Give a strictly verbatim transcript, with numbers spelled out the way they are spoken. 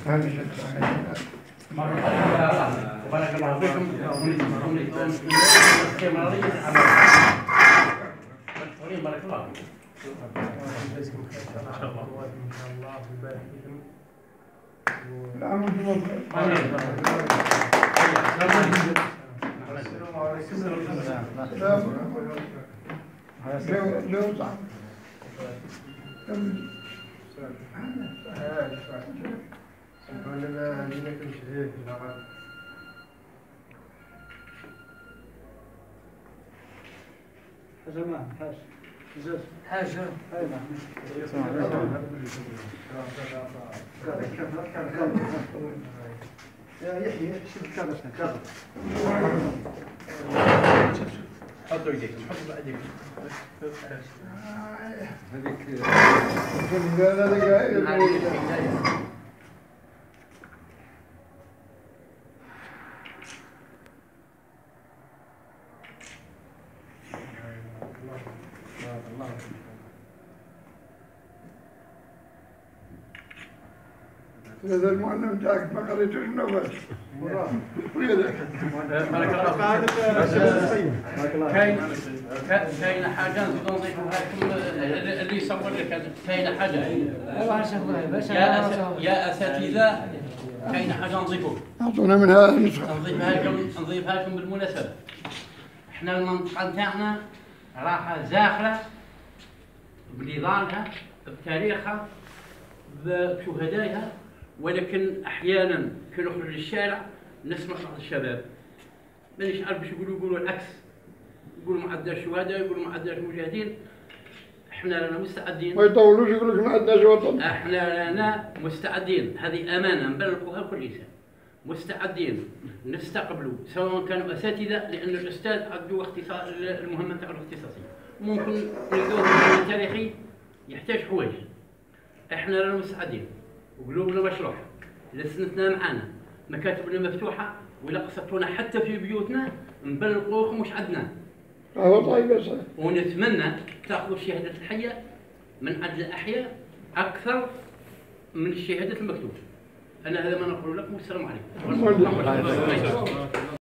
بارك الله فيكم. بارك الله حاجة يا يحيى شوف كذا كذا حطوا يديك حطوا ايديك هذيك هذا المعلم جاك ما قريتوش النوبات. بارك الله كاين كاين حاجه نزيدو نضيفوها لكم اللي يصور لك كاين حاجه يا يا اساتذه كاين حاجه نضيفوها اعطونا منها نسخه نضيفها لكم نضيفها لكم بالمناسبه. احنا المنطقه نتاعنا راها زاخره بنضالها بتاريخها بشهدائها، ولكن احيانا كي نخرج للشارع نسمع بعض الشباب مانيش عارف باش يقولوا يقولوا العكس، يقولوا ما عندناش شهداء، يقولوا ما عندناش مجاهدين. احنا رانا مستعدين ما يطولوش يقول لك ما عندناش وطن. احنا رانا مستعدين، هذه امانه نبلغوها لكل انسان، مستعدين نستقبلوا سواء كانوا اساتذه، لان الاستاذ عنده اختصاص المهمه تاعو الاختصاصيه، ممكن نلقاوه في التاريخي يحتاج حوايج. احنا رانا مستعدين وقلوبنا مشروحه، لسنتنا معانا، مكاتبنا مفتوحه، ولا قصدتونا حتى في بيوتنا نبلغوكم واش عندنا. هو طيب يا صاحبي. ونتمنى تاخذوا الشهادات الحيه من عند الاحياء اكثر من الشهادات المكتوبه. انا هذا ما نقول لكم، والسلام عليكم.